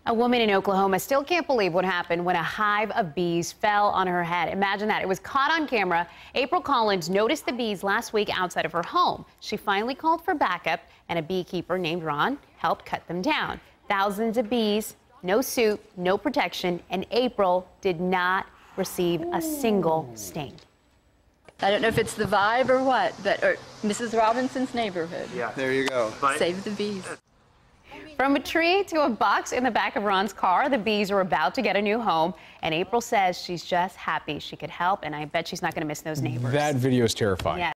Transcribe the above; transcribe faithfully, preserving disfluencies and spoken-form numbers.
A woman in Oklahoma still can't believe what happened when a hive of bees fell on her head. Imagine that. It was caught on camera. April Collins noticed the bees last week outside of her home. She finally called for backup, and a beekeeper named Ron helped cut them down. Thousands of bees, no suit, no protection, and April did not receive a single sting. I don't know if it's the vibe or what, but or Missus Robinson's neighborhood. Yeah, there you go. Save the bees. From a tree to a box in the back of Ron's car, the bees are about to get a new home, and April says she's just happy she could help, and I bet she's not going to miss those neighbors. That video is terrifying. Yeah.